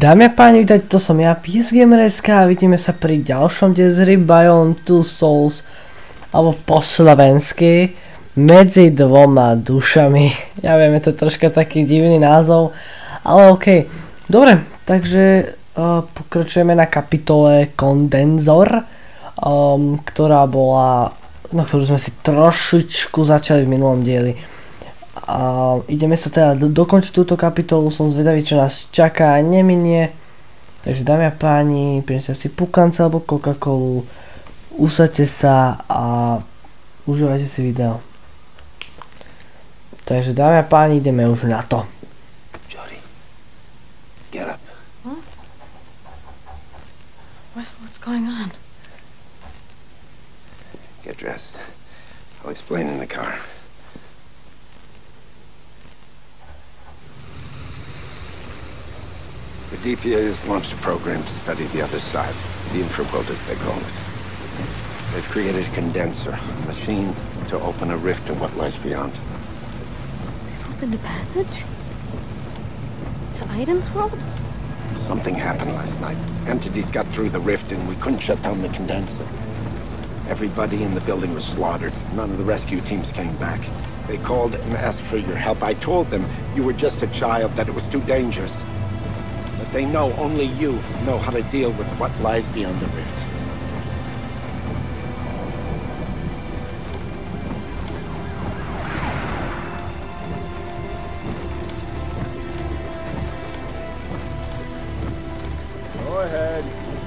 Dámy a páni, vítajte, to som ja, PSGamer.sk a vidíme sa pri ďalšom dieli z hry Beyond Two Souls, alebo po slovensky Medzi dvoma dušami. Ja viem, je to troška taký divný názov, ale okej. Dobre, takže pokračujeme na kapitole Kondenzor, ktorá bola, na ktorú sme si trošičku začali v minulom dieli. A ideme sa teda dokončiť túto kapitolu, som zvedavý, čo nás čaká a neminie. Takže dámy a páni, prineste si pukance alebo Coca-Colu, usaďte sa a užívajte si video. Takže dámy a páni, ideme už na to. Jody, get up. Huh? What's going on? Get dressed. I'll explain in the car. The DPA has launched a program to study the other side, the infraworld as they call it. They've created a condenser, a machine to open a rift to what lies beyond. Opened a passage? To Aiden's world? Something happened last night. Entities got through the rift and we couldn't shut down the condenser. Everybody in the building was slaughtered. None of the rescue teams came back. They called and asked for your help. I told them you were just a child, that it was too dangerous. But they know only you know how to deal with what lies beyond the rift. Go ahead.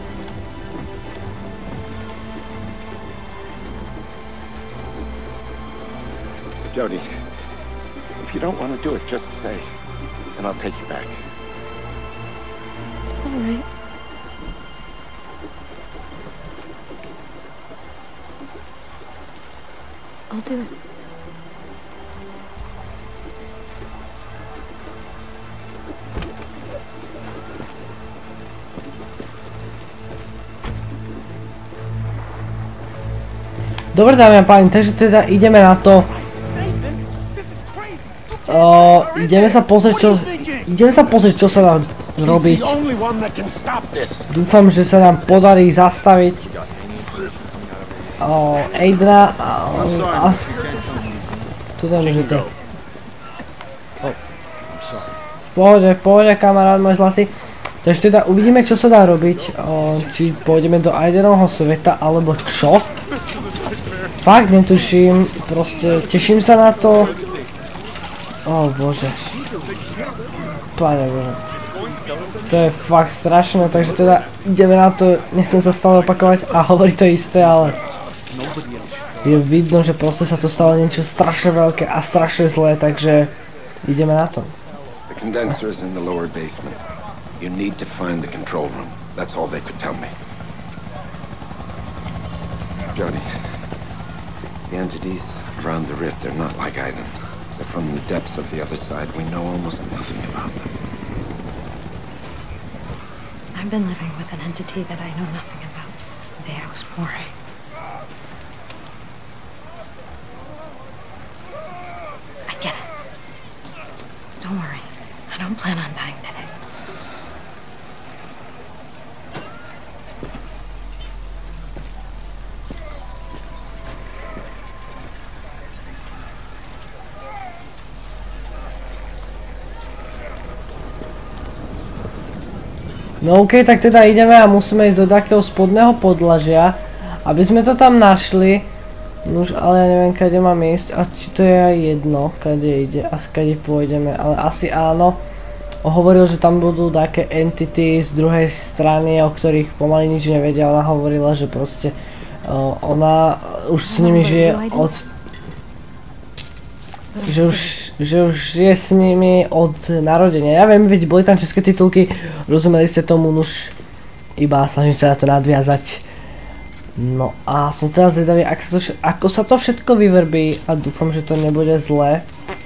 Jody, if you don't want to do it, just say, and I'll take you back. It's all right. I'll do it. Dobre dámy a páni, takže teda ideme na to. Ideme sa pozrieť, čo sa dá zrobiť. Dúfam, že sa nám podarí zastaviť Aidena a tu nemôžete. V pohode kamarát môj zlatý. Takže teda uvidíme, čo sa dá robiť, či pôjdeme do Aidenovho sveta alebo čo. Fakt netuším, proste teším sa na to. Bože. Pane Bože. To je fakt strašné, takže teda ideme na to, nechcem sa stále opakovať a hovoriť to isté, ale je vidno, že proste sa to stalo niečo strašne veľké a strašne zlé, takže ideme na to. The condenser is in the lower basement. You need to find the control room. That's all they could tell me. Jody, the entities around the rift, they're not like Aiden. They're from the depths of the other side. We know almost nothing about them. I've been living with an entity that I know nothing about since the day I was born. I get it. Don't worry. I don't plan on dying today. No okej, tak teda ideme a musíme ísť do takého spodného podlažia, aby sme to tam našli. Nož, ale ja neviem, kade mám ísť a či to je aj jedno, kade ide a kade pôjdeme, ale asi áno. Hovoril, že tam budú také entity z druhej strany, o ktorých pomaly nič nevedia. Ona hovorila, že proste ona už s nimi žije od... Že už je s nimi od narodenia. Ja viem, veď boli tam české titulky, rozumeli ste tomu, už iba snažím sa na to nadviazať. No a som teraz zvedavý, ako sa to všetko vyvrbí a dúfam, že to nebude zlé.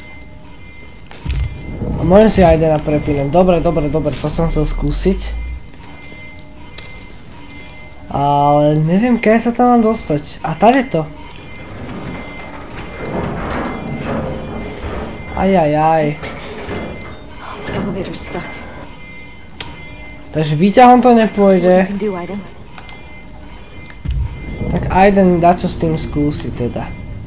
A môžem si Aidena prepínať. Dobre, to som chcel skúsiť. Ale neviem, keď sa tam mám dostať. A tady to. Ajajaj. The elevator's stuck. Takže výťahom to nepôjde. Tak Aiden dačo s tým skúsi teda.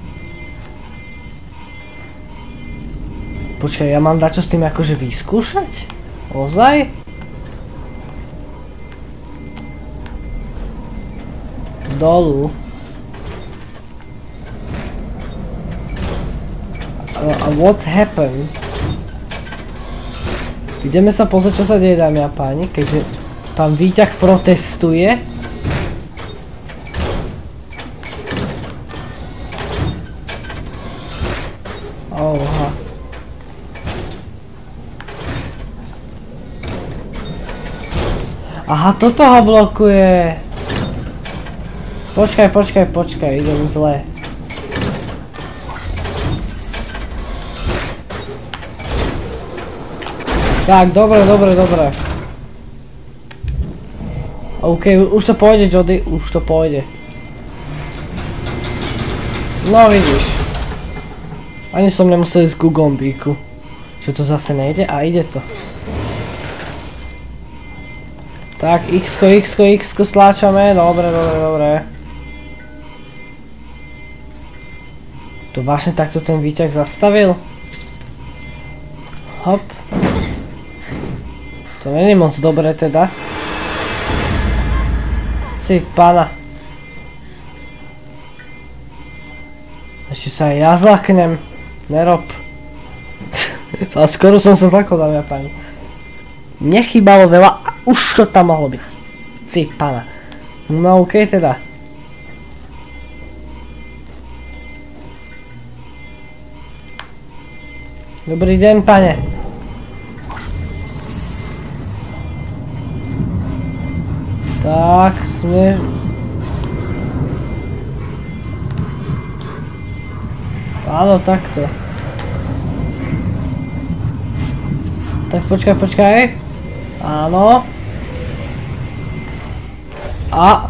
Počkaj, ja mám dačo s tým akože vyskúšať? Ozaj? Dolu. A what's happened? Ideme sa pozrieť, čo sa deje, dámy a páni, keďže pán výťah protestuje. Oha. Aha, toto ho blokuje. Počkaj, idem zle. Tak, dobre. OK, už to pôjde, Jody, už to pôjde. No vidíš. Ani som nemusel ísť ku gombíku. Čo to zase nejde? A ide to. Tak, X-ko stláčame, dobre. To vážne takto ten výťah zastavil? Hop. To není moc dobré teda. Si pána. Ešte sa aj ja zlaknem. Nerob. Ale skoro som sa zlakol, dámy a páni. Nechýbalo veľa a už to tam mohlo byť. Si pána. No okej teda. Dobrý deň, pane. Tak, sme... Áno, takto. Tak počkaj. Áno. A...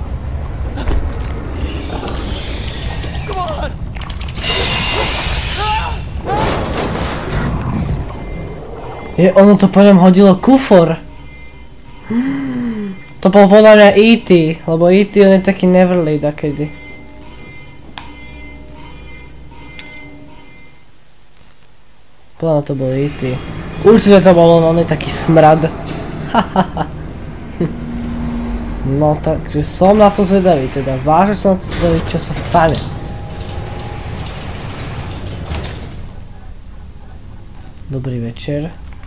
ono to po ňom hodilo kufor. To bol podľa mňa E.T., lebo E.T. on je taký neverly dakedy. Podľa mňa to bol E.T. Určite to bol on je taký smrad. No takže som na to zvedavý, teda vážne som na to zvedavý, čo sa stane. Dobrý večer.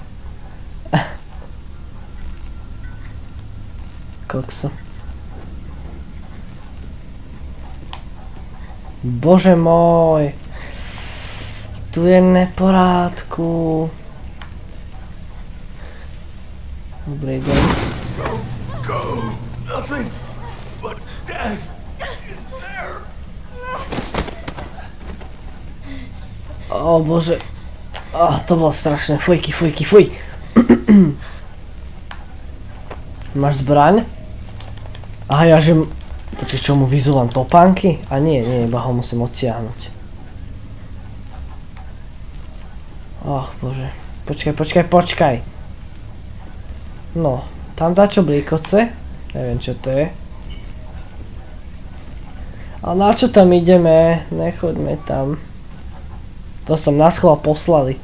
Kokso. Bože môj. Tu je neporádku. Dobrý deň. Go. Nothing but death is there. Ó bože. To bolo strašné. Fuj. Máš zbraň? Aha, ja že... Počkej, čo mu vyzúvam topánky? A nie, iba ho musím odtiahnuť. Och, bože. Počkaj. No, tam dačo blíkoce. Neviem, čo to je. Ale na čo tam ideme? Nechoďme tam. To som na schvál poslali.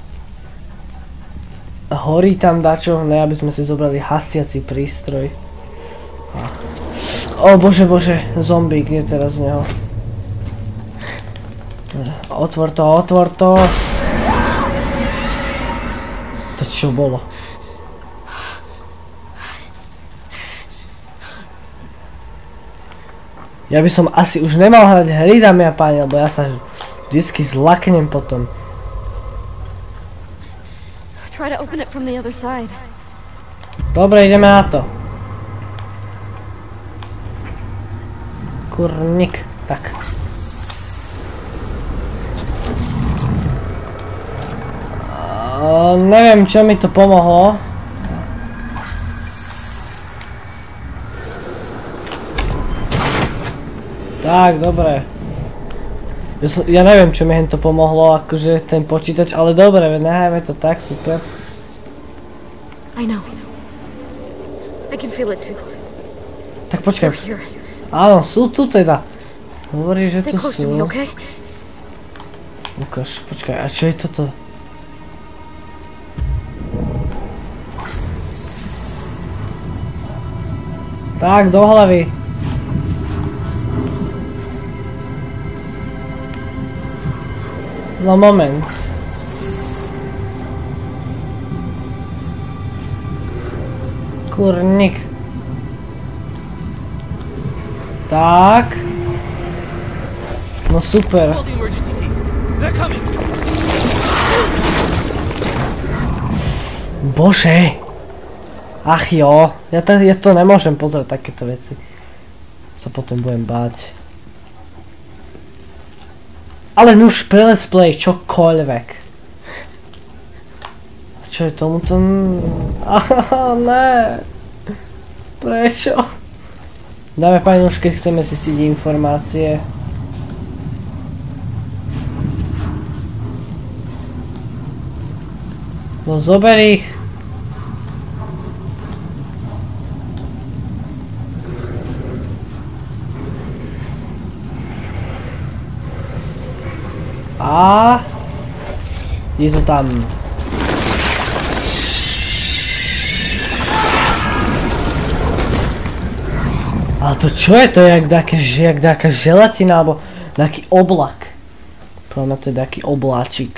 Horí tam dačo, ne aby sme si zobrali hasiaci prístroj. O bože, zombík je teraz z neho. Otvor to. To čo bolo? Ja by som asi už nemal hrať hry, dámy a páni, lebo ja sa vždycky zlaknem potom. Dobre, ideme na to. Kurník, tak. Neviem, čo mi to pomohlo. Tak, dobre. Ja neviem, čo mi to pomohlo, akože ten počítač, ale dobre, nehajme to tak, super. I know. can feel it too. Tak počkaj. Here. Áno, sú tu teda. Hovorí, že Stay tu close to me, sú. okay? Ukáž, počkaj, a čo je toto? Tak, do hlavy. No moment. Kurník. Tak. No super. Bože. Ach jo, ja to nemôžem pozrieť takéto veci. Sa potom budem báť. Ale nuž pre let's play čokoľvek. Čo je tomuto? Aha, ne. Prečo? Dáme pani už, keď chceme zistiť informácie. No zober ich. A je to tam. Ale to čo je? To je jak taká želatina alebo taký oblak. Podľa mňa to je taký obláčik.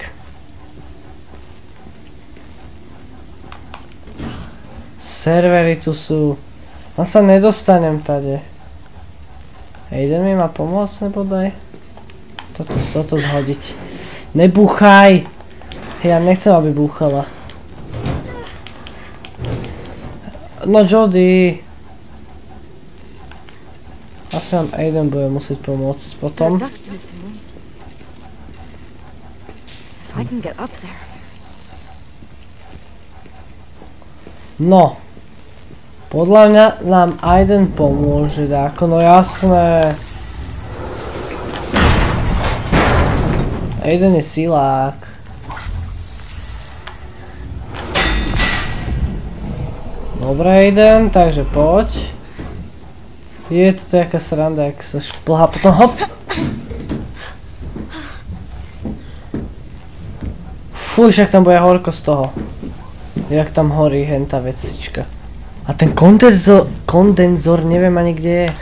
Servery tu sú. Ja sa nedostanem tade. Jeden mi má pomôcť, nebodaj. Toto zhodiť. Nebúchaj! Hej, ja nechcem, aby búchala. No Jody. Asi nám Aiden bude musieť pomôcť potom. No. Podľa mňa nám Aiden pomôže, dáko, no jasné. Aiden je silák. Dobre Aiden, takže poď. Je to taká sranda, jak sa šplhá, potom hop. Fuj, však tam bude horko z toho. Jak tam horí hentá vecička. A ten kondenzor neviem ani kde je.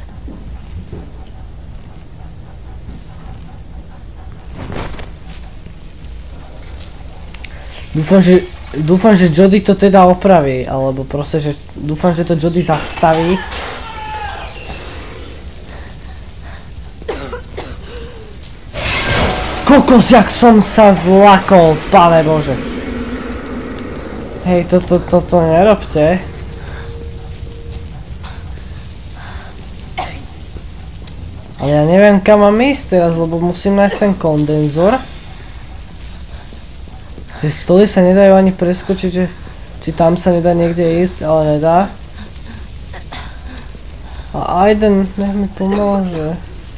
Dúfam, že Jody to teda opraví, alebo proste, že dúfam, že to Jody zastaví. Kokos, jak som sa zlakol, pane Bože. Hej, toto nerobte. Ale ja neviem, kam mám ísť teraz, lebo musím nájsť ten kondenzor. Tie stoly sa nedajú ani preskočiť, že či tam sa nedá niekde ísť, ale nedá. A Aiden, nech mi pomôže.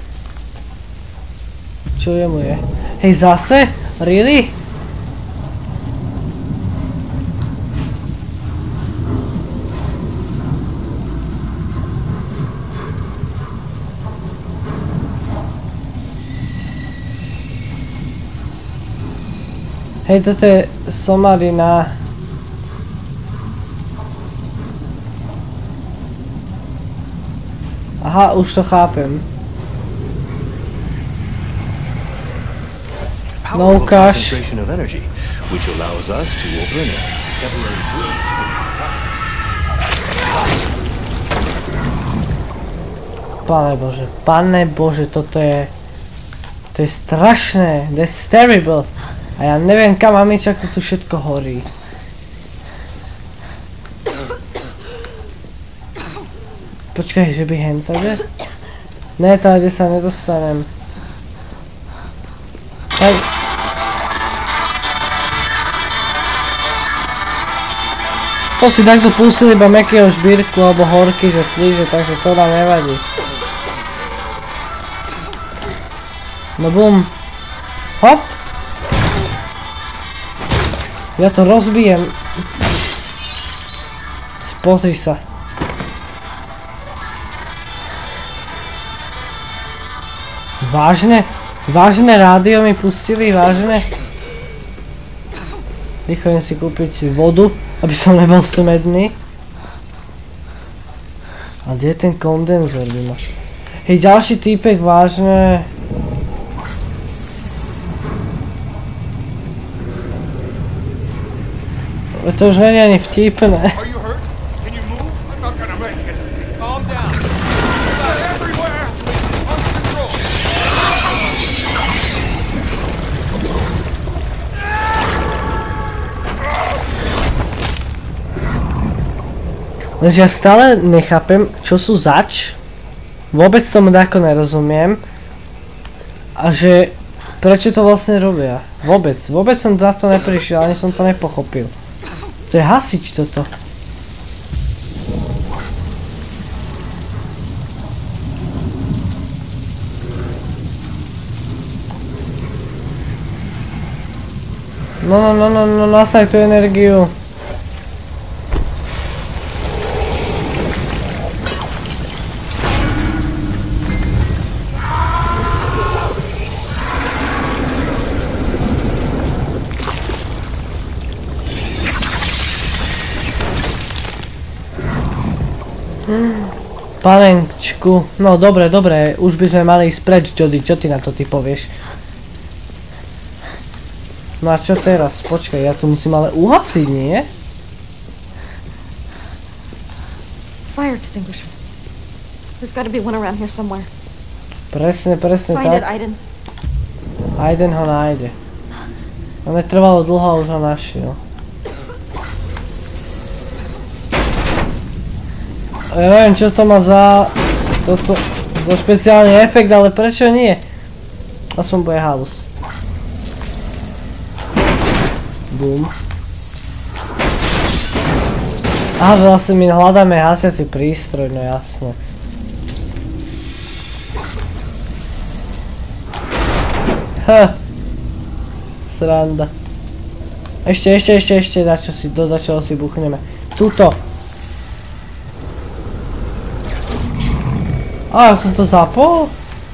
Čo jemu je? Hej, zase? Really? Hej, toto je somarina. Aha, už to chápem. No ukáž. Pane Bože, toto je... To je strašné, that's terrible. A ja neviem kam mám ísť, ak to tu všetko horí. Počkaj, že by hentade? Ne, tady sa nedostanem. Hej. To si takto pustil iba mekého žbírku alebo horky, že slíže, takže to nám nevadí. No bum. Hop. Ja to rozbijem. Pozri sa. Vážne? Vážne rádio mi pustili, vážne? Vychodím si kúpiť vodu, aby som nebol smedný. A kde je ten kondenzor? Hej, ďalší týpek, vážne. To už nie je ani vtipné. Lenže ja stále nechápem, čo sú zač. Vôbec tomu dáko nerozumiem. A že prečo to vlastne robia. Vôbec som na to neprišiel, ani som to nepochopil. To je hasič toto. No, nasaj tú energiu. Panenčku, no dobre, už by sme mali ísť preč, Jody, čo ty na to ty povieš? No a čo teraz? Počkaj, ja tu musím ale uhasiť, nie? Fire extinguisher. There's gotta be one around here somewhere. Presne Find it, tak. Aiden. Aiden ho nájde. No netrvalo dlho a už ho našiel. Ja neviem, čo to má za špeciálny efekt, ale prečo nie? Aspoň bude halus. Bum. A vlastne my hľadáme hasiaci prístroj, no jasné. Sranda. Ešte, do čoho si buchneme. Tuto. Ja som to zapol?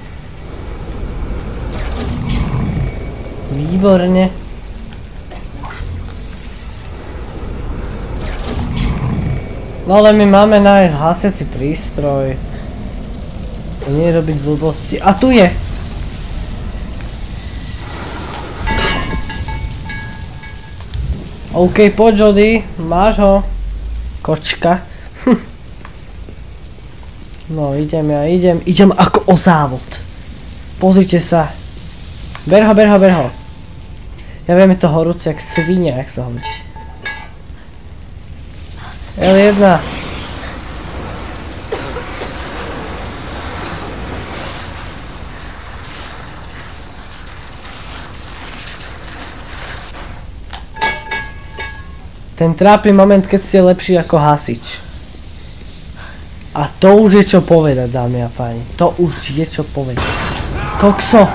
Výborne. No ale my máme nájsť hasiaci prístroj. Nie robiť blbosti. A tu je! OK, poď Jody, máš ho. Kočka. No idem ako o závod. Pozrite sa. Ber ho. Ja viem, je to horúce jak svinia, jak sa hovorí. L1. Ten trápny moment, keď ste lepší ako hasič. A to už je čo povedať, dámy a páni. To už je čo povedať. Kokso!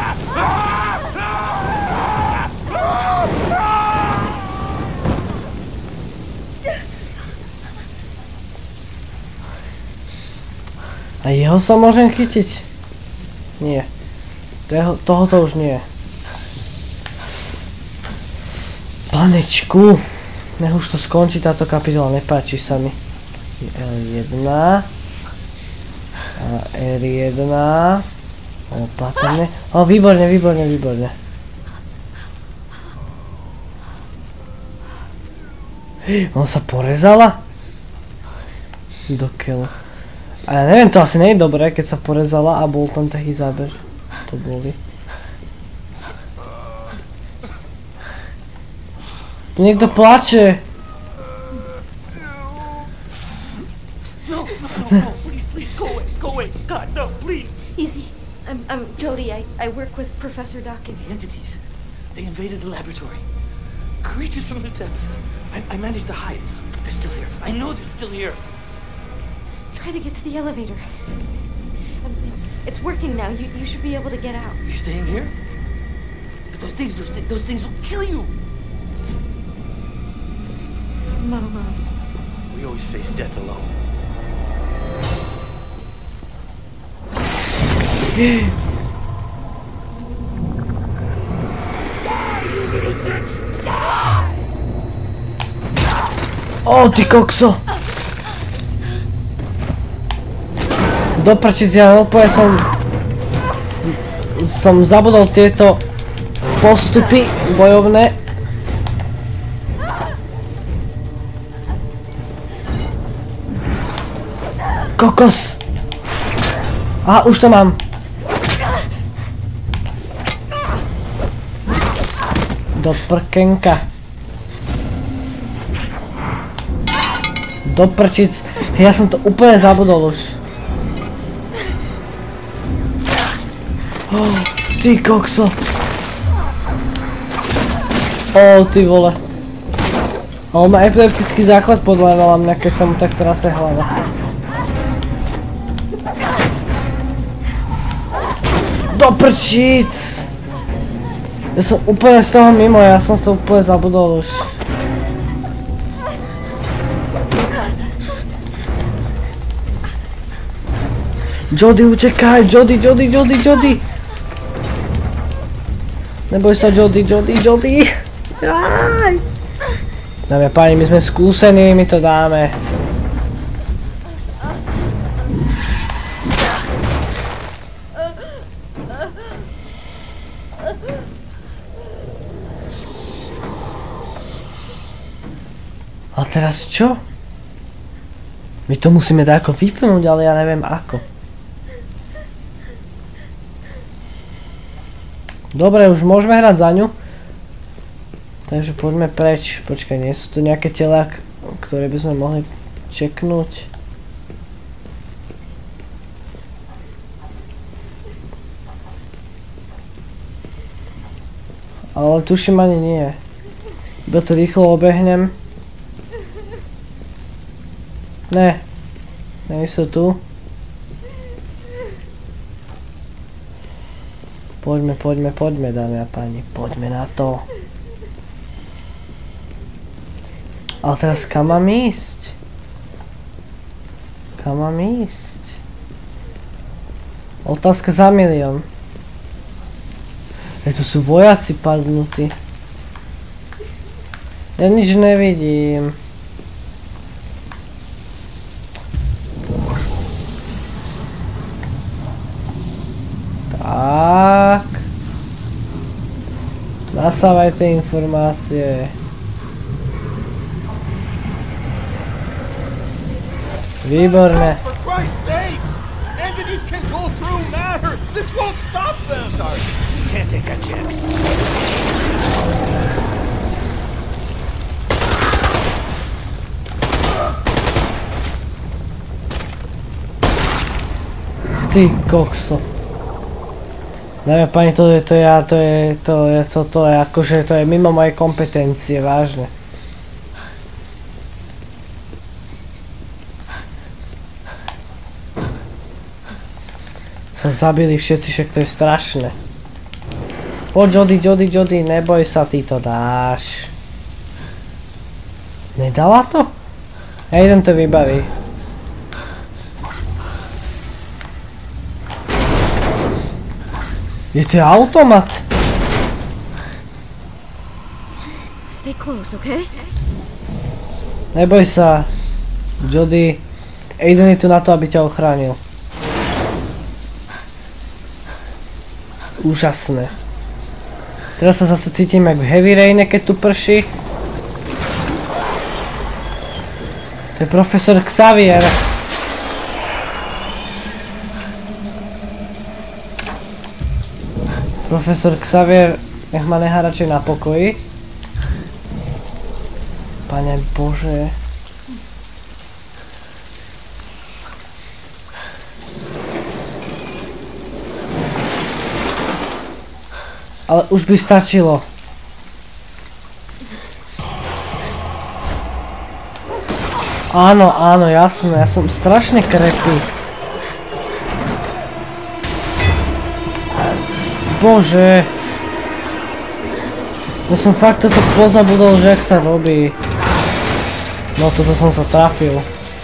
A jeho sa môžem chytiť? Nie. Tohoto už nie. Panečku. Nech už to skončí táto kapitola, nepáči sa mi. L1 a R1 opatrne. Výborne. On sa porezala? Do keľu. A ja neviem, to asi nie je dobré, keď sa porezala a bol tam taký záber. To boli. Tu niekto plače. No, please, go away. God, no, please. Easy. I'm Jody. I work with Professor Dawkins. The entities, they invaded the laboratory. Creatures from the depths. I managed to hide, but they're still here. I know they're still here. Try to get to the elevator. It's working now. You should be able to get out. You're staying here? But those things will kill you. I'm not alone. We always face death alone. Ó, ty kokso! Doprčiť, ja úplne som zabudol tieto postupy bojovné. Kokos! Aha, už to mám. Do prkenka. Do prčic. Ja som to úplne zabudol už. Oh, ty kokso. Oh, ty vole. Ale má epileptický záchvat podľa mňa, keď sa mu tak trase hlava. Do prčíc! Ja som úplne z toho mimo, ja som to úplne zabudol už. Jody, utekaj! Jody! Neboj sa, Jody! Jaj! Dáme páni, my sme skúsení, my to dáme. A teraz čo? My to musíme dáko vypnúť, ale ja neviem ako. Dobre, už môžeme hrať za ňu. Takže poďme preč. Počkaj, nie sú tu nejaké telá, ktoré by sme mohli čeknúť. Ale tuším ani nie. Iba to rýchlo obehnem. Ne. Nie sú tu. Poďme, dámy a páni, poďme na to. Ale teraz kam mám ísť? Otázka za milión. Tu sú vojaci padnutí. Ja nič nevidím. Tak. Nasávajte informácie. Výborné. For Christ's sakes! Entities can go through matter! This won't stop them! Sorry, can't take a chance. Ty kokso. Dámy a páni, to je akože to je mimo mojej kompetencie, vážne. Sa zabili všetci, však to je strašné. Poď Jody, neboj sa, ty to dáš. Nedala to? Ja jeden to vybaví. Je to automat. Stay close, okay? Neboj sa, Jody. Aiden je tu na to, aby ťa ochránil. Úžasné. Teraz sa zase cítim jak v Heavy Raine, keď tu prší. To je profesor Xavier. Profesor Xavier, nech ma nechá radšej na pokoji. Pane Bože. Ale už by stačilo. Áno, jasné, ja som strašne krepý. Bože. Ja som fakt toto pozabudol, že jak sa robí. No toto som sa trafil.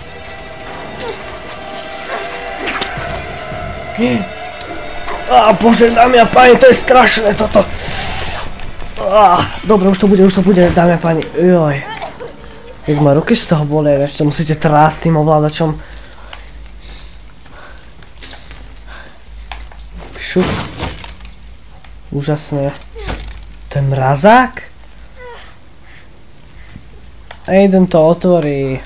Bože, dámy a páni, to je strašné toto. Dobre, už to bude, dámy a páni. Joj. Jak ma ruky z toho bolia, ešte musíte trásť tým ovládačom. Šup. Úžasné. To je mrazák? Aiden to otvorí.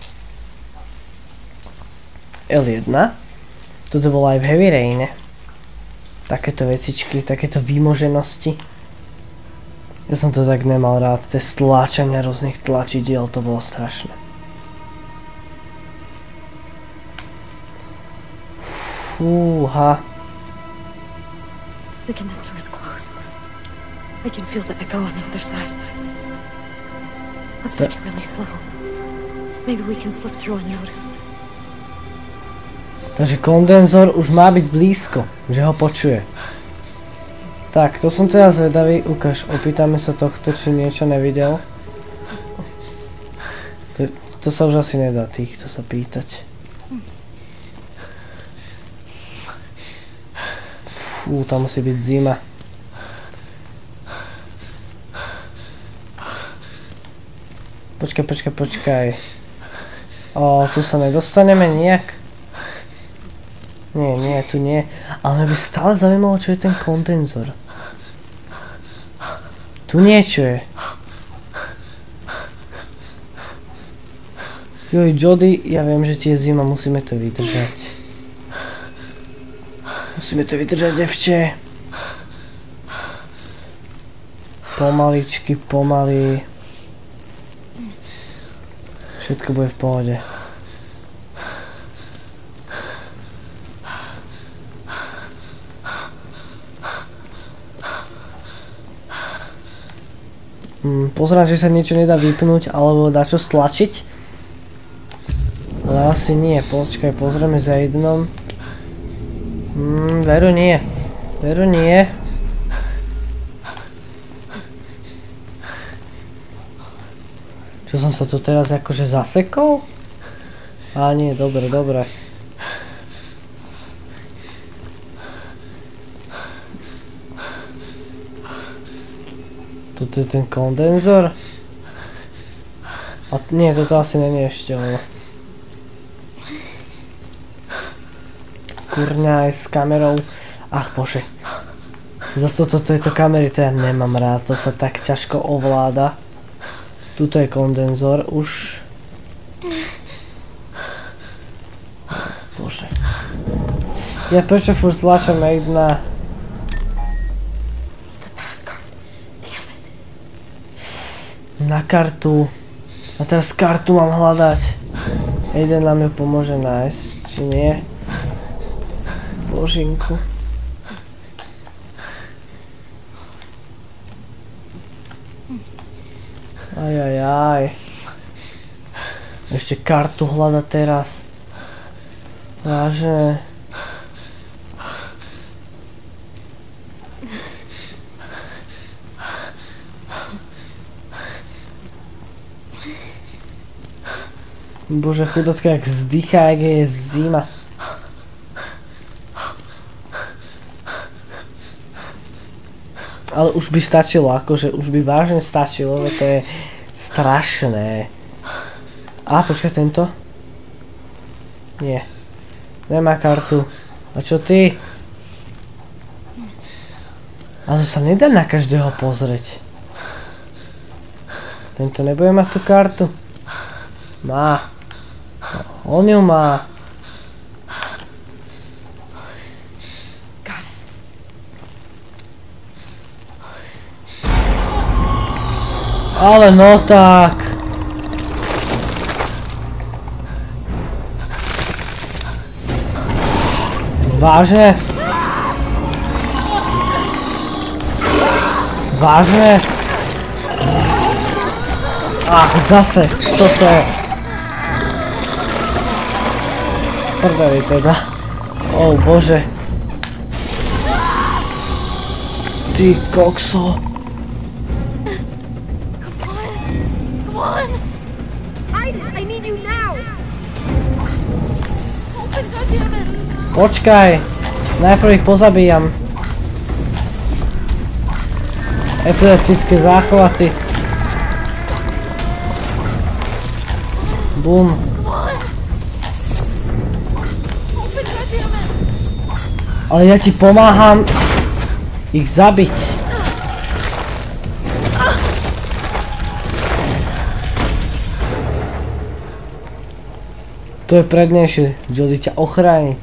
L1. Toto bolo aj v Heavy Raine. Takéto vecičky, takéto výmoženosti. Ja som to tak nemal rád, tie stláčania rôznych tlačidiel, to bolo strašné. Fúha. The condenser is close. I can feel the echo on the other side. Let's take it really slow. Maybe we can slip through unnoticed. Takže kondenzor už má byť blízko, že ho počuje. Tak, to som teda zvedavý, ukáž, opýtame sa tohto, či niečo nevidel. To sa už asi nedá týchto sa pýtať. Fú, tam musí byť zima. Počkaj. Tu sa nedostaneme nejak. Nie, tu nie. Ale mňa by stále zaujímalo, čo je ten kondenzor. Tu niečo je. Joj, Jody, ja viem, že ti je zima, musíme to vydržať. Devče. Pomaličky, pomaly. Všetko bude v pohode. Pozerám, že sa niečo nedá vypnúť alebo dá čo stlačiť. Ale asi nie. Počkaj, pozrieme za jednom. Veru nie. Čo som sa tu teraz akože zasekol? Á nie, dobre. Toto je ten kondenzor. A nie, toto asi není ešte ono. Kurňa aj s kamerou. Ach bože. Zase toto je to kamery, to ja nemám rád, to sa tak ťažko ovláda. Tuto je kondenzor už. Bože. Ja prečo furt zláčam jedna? Na kartu. A teraz kartu mám hľadať. Jeden nám ju pomôže nájsť, či nie? Božinku. Ajajaj. Ešte kartu hľadať teraz. Vážne. Bože, chudotka jak vzdychá, jak je zima. Ale už by stačilo, akože už by vážne stačilo, veď to je strašné. A počkaj, tento? Nie. Nemá kartu. A čo ty? Ale to sa nedá na každého pozrieť. Tento nebude mať tú kartu? Má. On ju má. Ale no tak. Vážne? Vážne? Ach, zase, toto je. Prdeli teda. Oh bože. Ty kokso. Počkaj, najprv ich pozabíjam. Epileptické záchvaty. Bum. Ale ja ti pomáham ich zabiť. To je prednejšie, Jody ťa ochrániť.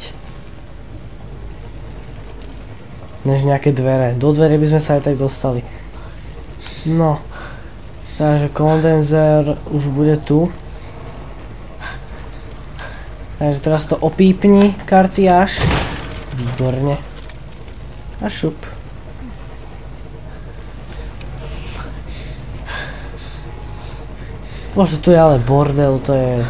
Než nejaké dvere. Do dvere by sme sa aj tak dostali. No. Takže kondenzer už bude tu. Takže teraz to opípni, kartiáž. Výborne. A šup. Bože, to je ale bordel, to je...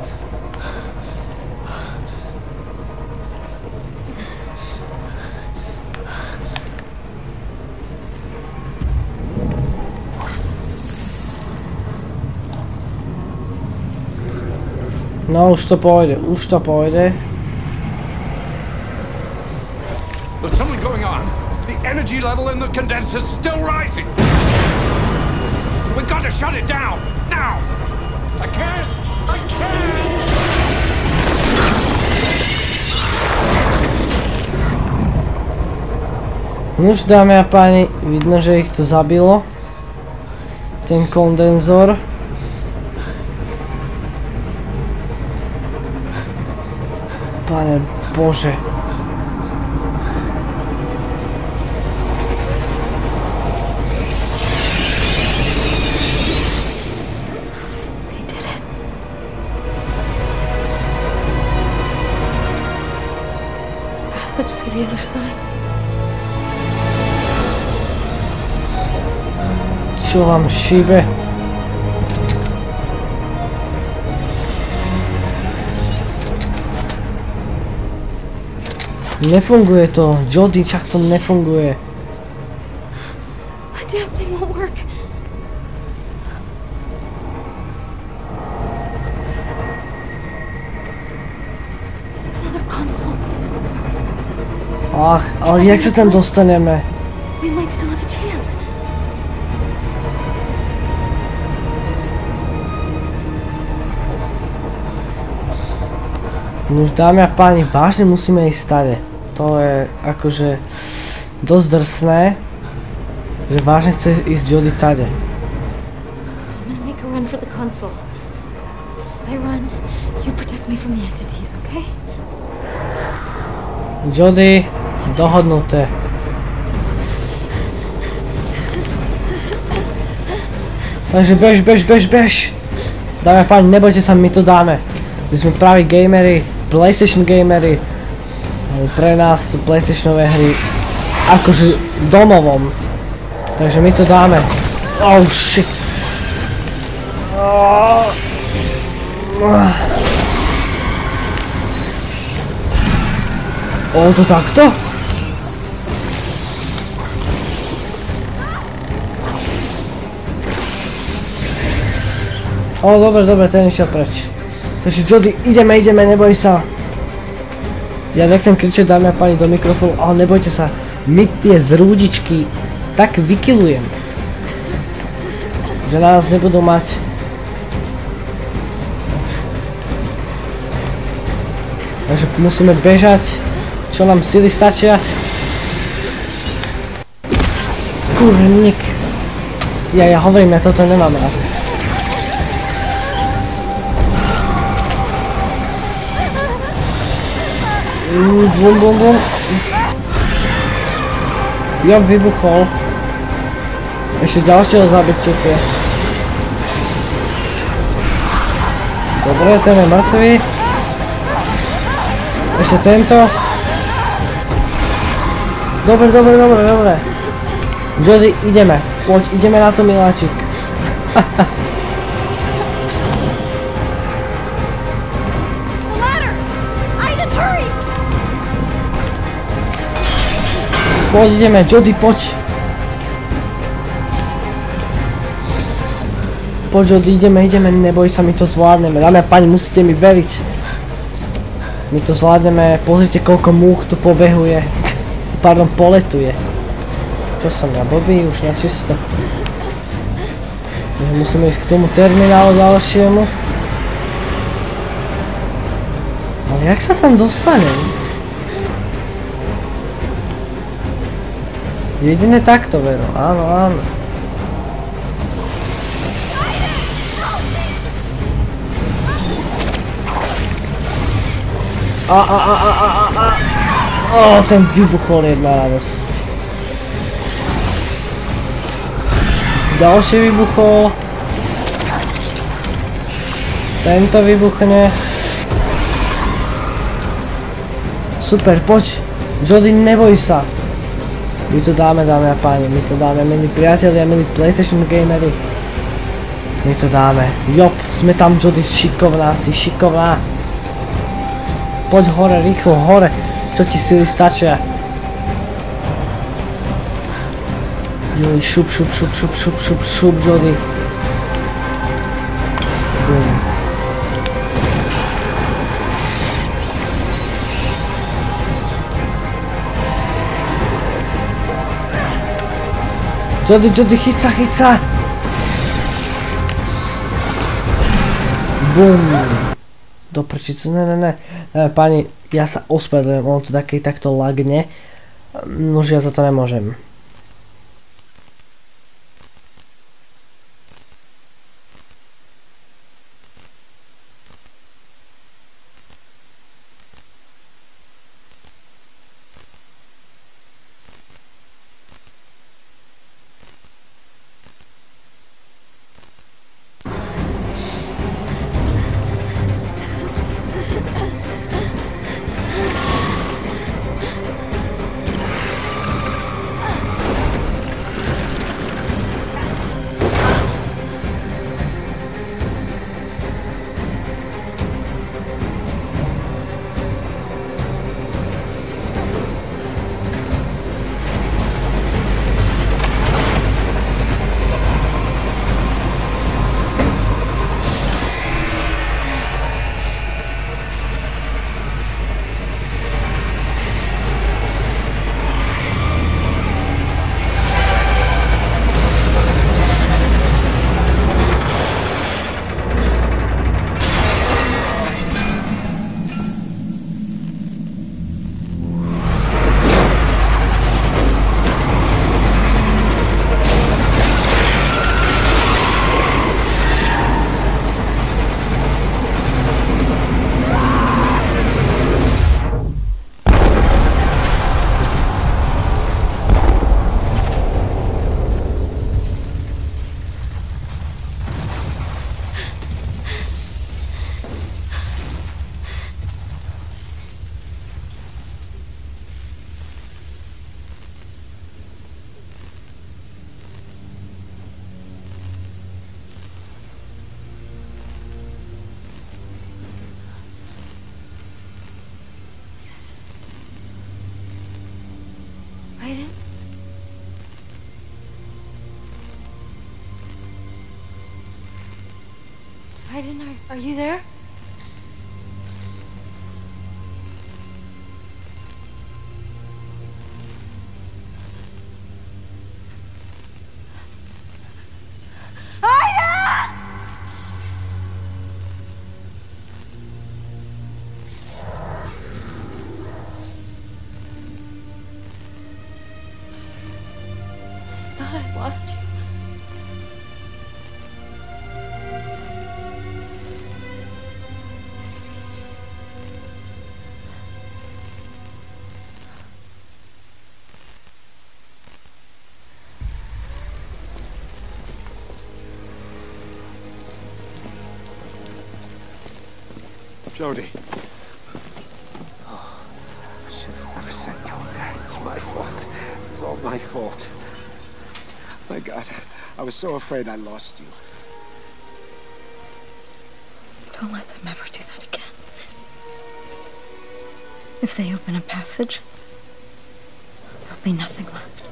No, už to pôjde, už to pôjde. There's something going on. The energy level in the condenser's still rising. We've got to shut it down, now! I can't! I can't! Nuž, dámy a páni, vidno, že ich to zabilo. Ten kondenzor. Pane Bože. They did it. Passage to the other side. Čo vám šíbe? Nefunguje to, Jody, čak to nefunguje. The damn thing won't work. Another console. Ach, ale jak sa tam dostaneme? We might still have a chance. Už dámy a páni, vážne musíme ísť stade. To je akože dosť drsné, že vážne chce ísť Jody tade. I'm gonna make a run for the console. I run, you protect me from the entities, okay? Jody, dohodnuté. Takže bež. Dámy a páni, nebojte sa, my to dáme. My sme praví gamery, PlayStation gamery. Pre nás sú PlayStationové hry akože domovom. Takže my to dáme. Oh shit. To takto? Dobre, ten išiel preč. Takže Jody, ideme, neboj sa. Ja nechcem kričať, dámy a páni, do mikrofónu, ale nebojte sa. My tie zrúdičky tak vykilujem, že na nás nebudú mať. Takže musíme bežať, čo nám sily stačia. Kurník. Ja hovorím, ja toto nemám rád. Bum. Ja vybuchol. Ešte ďalšieho zabičíte. Dobre, ten je mŕtvý. Ešte tento. Dobre. Jody, ideme. Poď, ideme na to, miláčik. Poď, ideme, Jody, poď. Poď, Jody, ideme, neboj sa, my to zvládneme. Dámy a páni, musíte mi veriť. My to zvládneme, pozrite, koľko múch tu pobehuje. Pardon, poletuje. Čo som ja, blbý, už na čisto. Takže musíme ísť k tomu terminálu ďalšiemu. Jak sa tam dostanem? Jedine takto, Vero. Áno, áno. Ten vybuchol, jedna radosť. Ďalší vybuchol. Tento vybuchne. Super, poď. Jody, neboj sa. My to dáme, dámy a páni. My to dáme, milí priatelia, milí PlayStation gamery. My to dáme. Jop, sme tam, Jody, šikovná, si šikovná. Poď hore, rýchlo, hore. Čo ti sily stačia? Joj, šup, Jody. Bum. Jody, chyť sa. Bum. Do prčicu, ne. Pani, ja sa ospravedlňujem, ono to takto lagne. Nože ja za to nemôžem. Raiden, are you there? I lost you. Jody. Oh, I should have never sent you there. It's my fault. It's all my fault. My God, I was so afraid I lost you. Don't let them ever do that again. If they open a passage, there'll be nothing left.